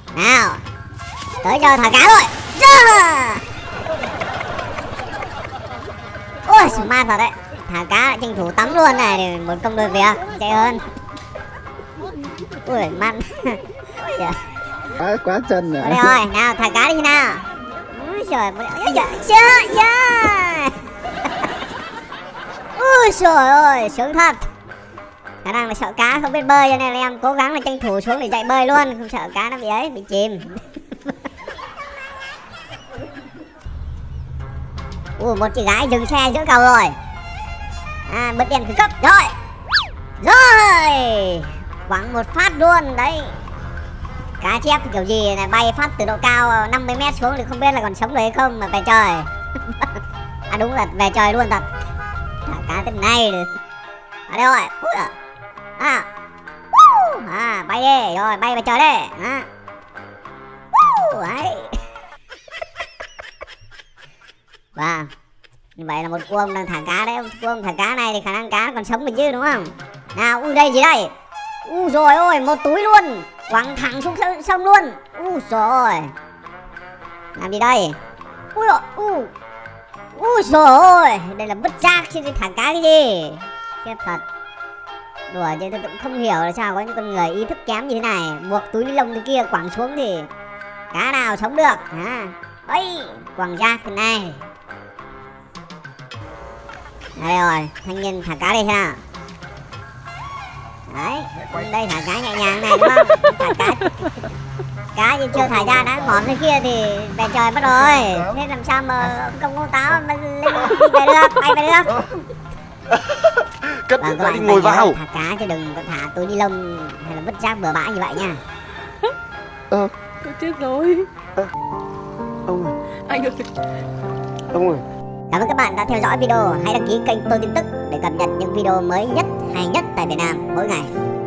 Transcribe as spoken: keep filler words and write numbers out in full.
Nào, tới giờ thả cá rồi. Yeah. Ôi smart thật đấy. Thả cá lại tranh thủ tắm luôn này để một công đôi việc chạy hơn. Ui man. Yeah. Quá, quá chân rồi. Đây rồi, nào thả cá đi nào. Ui trời, trời ơi. Ui trời ơi, sướng thật. Khả năng là sợ cá không biết bơi cho nên là em cố gắng là tranh thủ xuống để chạy bơi luôn, không sợ cá nó bị ấy, bị chìm. Ui một chị gái dừng xe giữa cầu rồi. À bật đèn khẩn cấp rồi. Rồi quẳng một phát luôn đấy. Cá chép kiểu gì này bay phát từ độ cao năm mươi mét xuống thì không biết là còn sống được hay không mà về trời. À đúng là về trời luôn thật. Thả cá thế này được. À đây rồi. Ui à. À. À bay đi rồi bay về trời đi. À. Đấy. Wow. Như vậy là một cô ông đang thả cá đấy. Cô ông thả cá này thì khả năng cá nó còn sống được chứ đúng không? Nào, ui đây gì đây? Ui rồi ôi, một túi luôn. Quăng thẳng xuống sông luôn. Ui rồi. Làm gì đây? Ui rồi, ui. Ui rồi, đây là vứt rác chứ thả cá cái gì? Khiếp thật. Đùa chứ tôi cũng không hiểu là sao có những con người ý thức kém như thế này. Buộc túi ni lông từ kia quẳng xuống thì cá nào sống được hả? Ây, quăng rác thế này. Đây rồi, thanh niên thả cá đi thế nào? Đấy, đây thả cá nhẹ nhàng này đúng không? Thả cá cá gì chưa thả ra đã ngỏm thế kia thì về trời mất rồi. Thế làm sao mà công công táo mà lên đi về được, bay về được. Cất vâng, lại ngồi vào. Thả cá chứ đừng có thả túi ni lông hay là vứt rác bừa bãi như vậy nha. Ờ, tôi chết rồi. Ờ. Ông ơi. Anh ơi. Ông ơi. Cảm ơn các bạn đã theo dõi video. Hãy đăng ký kênh Tôi Tin Tức để cập nhật những video mới nhất, hay nhất tại Việt Nam mỗi ngày.